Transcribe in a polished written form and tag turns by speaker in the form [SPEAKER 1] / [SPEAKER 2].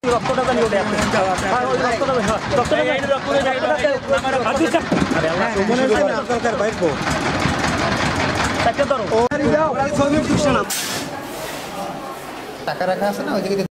[SPEAKER 1] রক্তটা জানি ওটা টাকা রাখা আছে না ওইদিকে